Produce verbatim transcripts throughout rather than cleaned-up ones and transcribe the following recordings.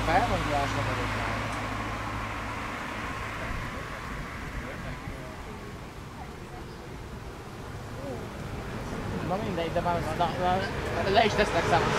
felmondulásra vagyok már. Na mindegy, de már na, na, le is tesznek számot.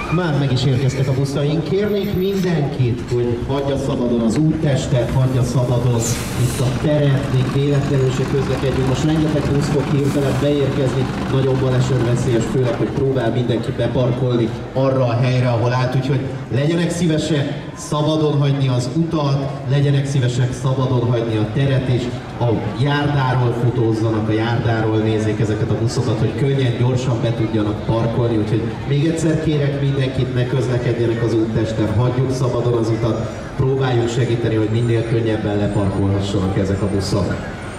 Már meg is érkeztek a buszaink. Kérnék mindenkit, hogy hagyja szabadon az úttestet, hagyja szabadon itt a teret, még véletlenül se közlekedjünk. Most rengeteg busz fog hirtelen beérkezni, nagyon balesetveszélyes, főleg, hogy próbál mindenki beparkolni arra a helyre, ahol állt, úgyhogy legyenek szívesek szabadon hagyni az utat, legyenek szívesek szabadon hagyni a teret, és a járdáról futózzanak, a járdáról nézzék ezeket a buszokat, hogy könnyen, gyorsan be tudjanak parkolni, úgyhogy még egyszer kérek mindenkit, ne közlekedjenek az úttesten, hagyjuk szabadon az utat, próbáljuk segíteni, hogy minél könnyebben leparkolhassanak ezek a buszok.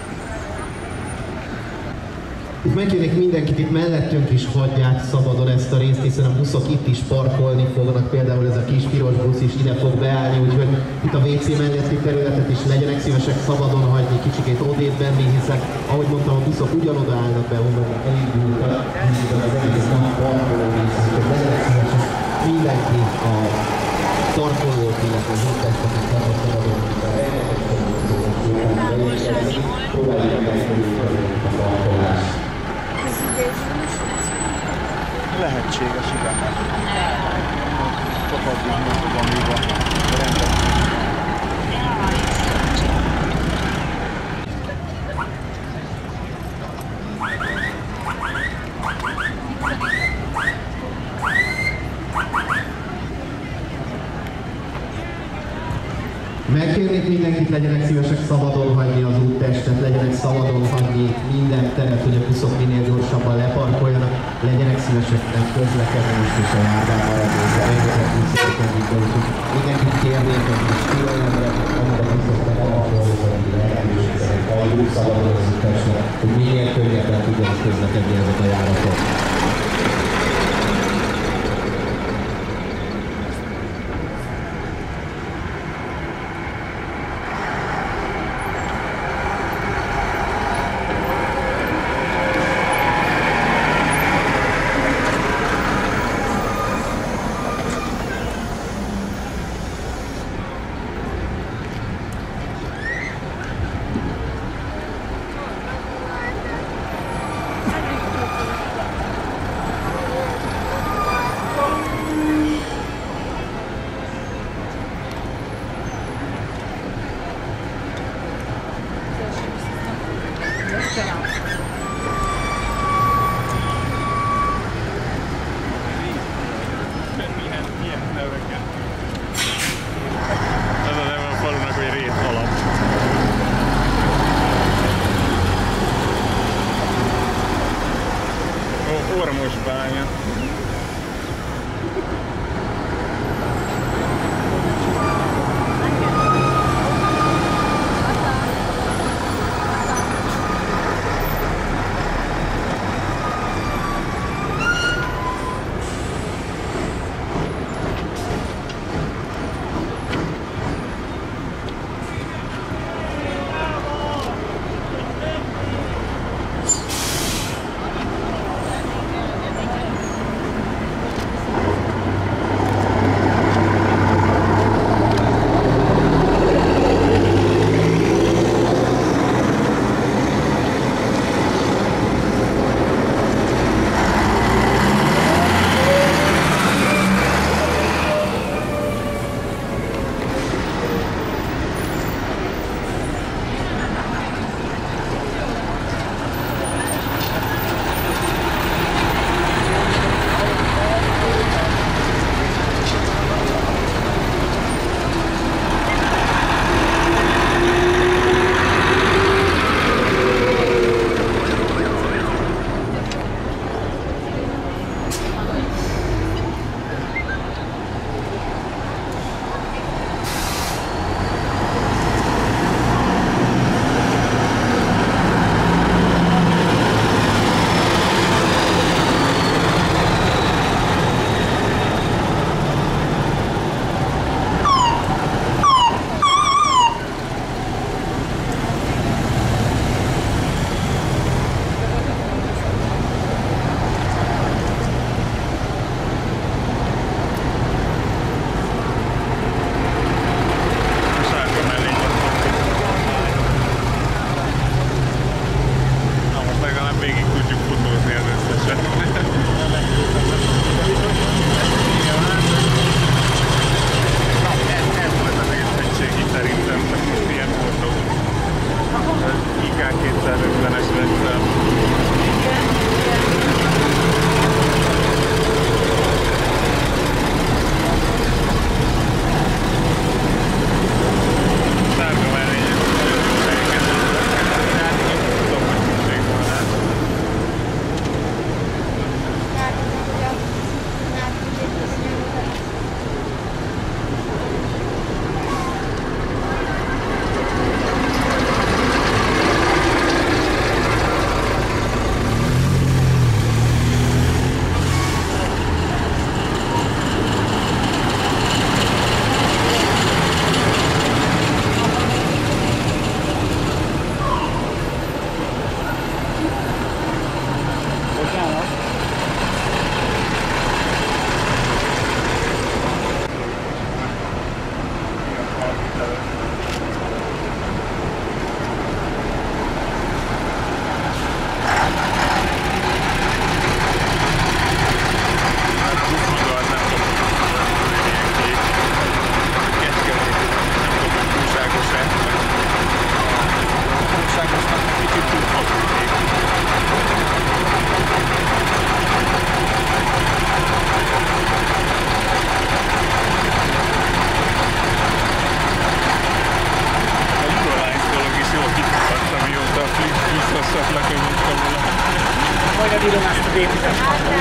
Megkérnék mindenkit, itt mellettünk is hagyják szabadon ezt a részt, hiszen a buszok itt is parkolni fognak, például ez a kis piros busz is ide fog beállni, úgyhogy itt a vé cé melletti területet is legyenek szívesek szabadon hagyni, kicsikét odébb benni, hiszen ahogy mondtam, a buszok ugyanoda állnak be, onnan elindultak, az egész nap parkoló rész, úgyhogy legyenek szívesek mindenki a parkolót, illetve az úttesteket tartva szabadon, próbáljuk megfelelni a parkolást. Lehetséges, igen. Csak addig mondom, amíg a rendet. Megkérnék mindenkit, legyenek szívesek szabadon hagyni az úttestet, legyenek szabadon hagyni minden teret, hogy a buszok minél gyorsabban leparkoljanak, legyenek szívesek nem közlekedni most is a járdában elnézve, rengeteg buszok közlekedik, úgyhogy mindenkit kérnék, hogy is türelemre, amíg a buszoknak elparkolni lehetőséget, hagyjuk szabadon az úttestet, hogy minél könnyebben tudjanak közlekedni ezek a járatok. Ormosbánya. Majd adírom ezt a dépítést.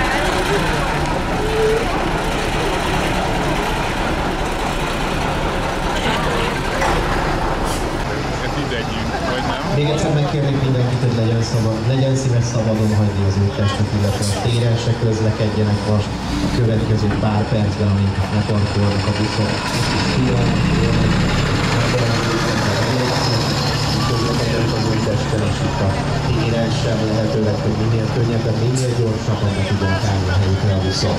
Még egyszer megkérnék mindenkit, hogy legyen, szabad, legyen szíves szabadon hagyni az úttestet, illetve a téren se közlekedjenek most a következő pár percben, amíg leparkolnak a buszok. Közlekedjenek az úttesten, és itt a téren sem lehetőleg, hogy minél könnyebben, minél gyorsabban ne tudjanak állni a helyükre a buszok.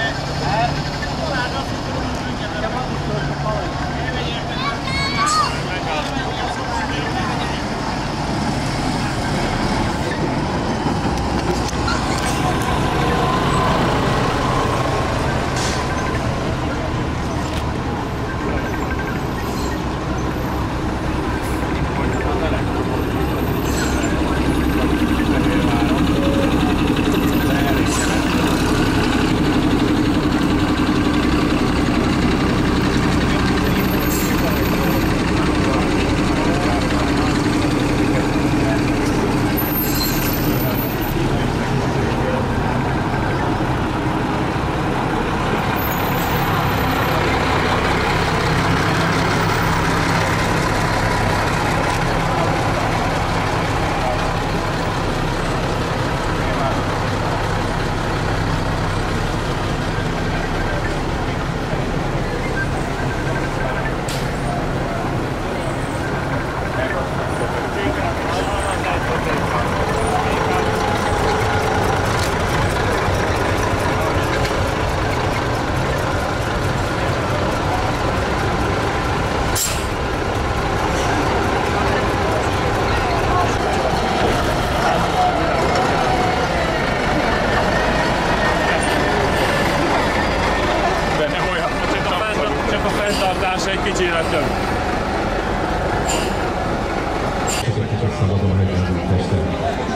Egy kicsivel több. Csak szabadon hagyni az úttestet.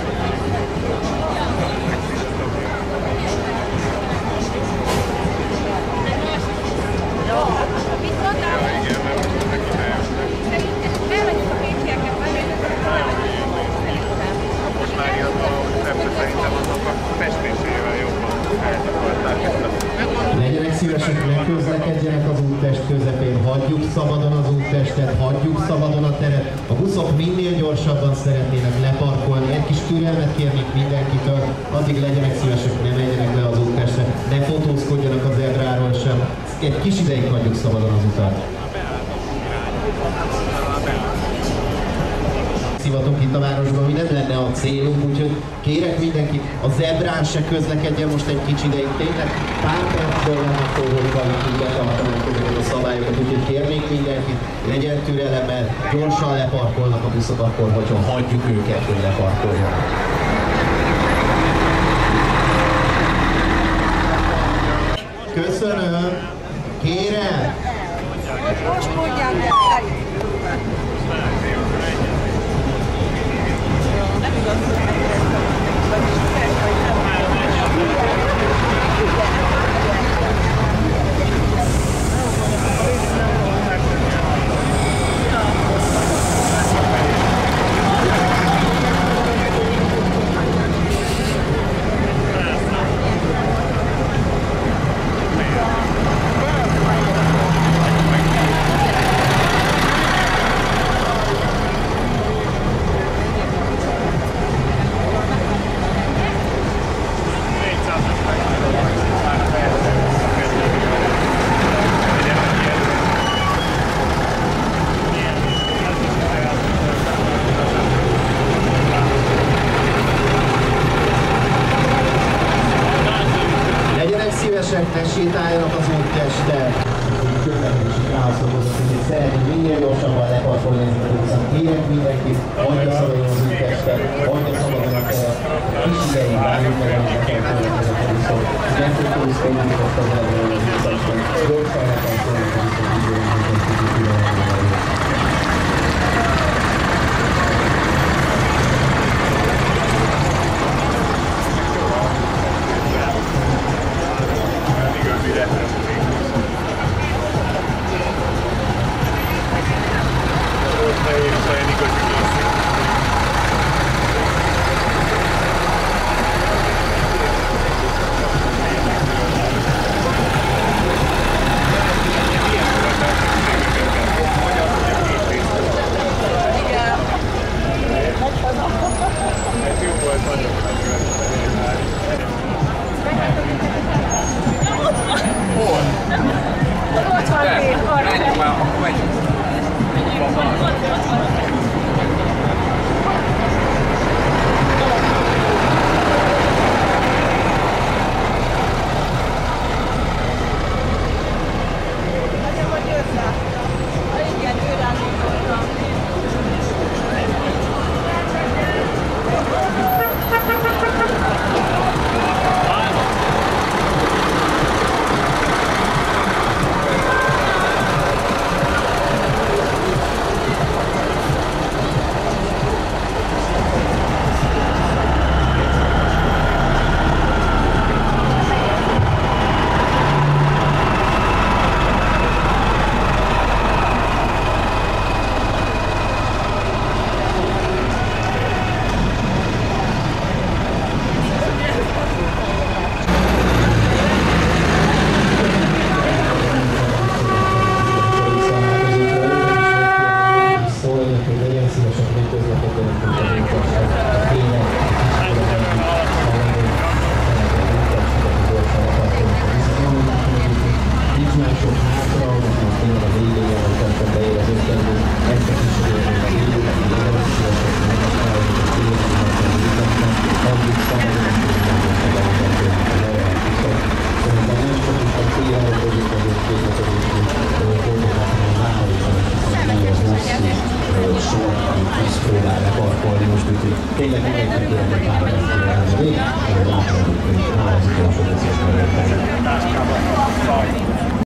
Most már ilyen a repre szerintem azok a festésével jobban eltakarták ezt a... Legyenek szívesek, ne közlekedjenek az úttest közepén, hagyjuk szabadon az úttestet, hagyjuk szabadon a teret. A buszok minél gyorsabban szeretnének leparkolni, egy kis türelmet kérnék mindenkitől, addig legyenek szívesek, ne menjenek le az úttestre, ne fotózkodjanak az ebráról sem. Egy kis ideig hagyjuk szabadon az utat. Szivatunk itt a városban, mi nem lenne a célunk, úgyhogy kérek mindenkit, a zebrán se közlekedjen most egy kicsi ideig, tényleg pár percből nem attól, hogy valaki betartanak ezeket a szabályokat, úgyhogy kérnék mindenkit, legyen türelemmel, gyorsan leparkolnak a buszok akkor, hogyha hagyjuk őket, hogy leparkoljanak. Köszönöm! Kérem! Most mondják el! Ne sétáljanak az úttesten. Közlekedési rászolgozat, hogy szeretnénk minél gyorsabban leparkolni ezeket a buszot. Kérek mindenkit, hagyja szabadon az úttestet, hagyja szabadon a teret. Kis ideig várjuk meg, amit leparkolnak ezek a buszok. Nem fotózkodjunk azt az elvől az úttesten. Gyorsan leparkolnak a buszok, időn, hogy tudjuk ide. most, úgyhogy tényleg mindenki kérem, hogy pár percre elmenni, hogy látom, hogy nálam az utolsó összes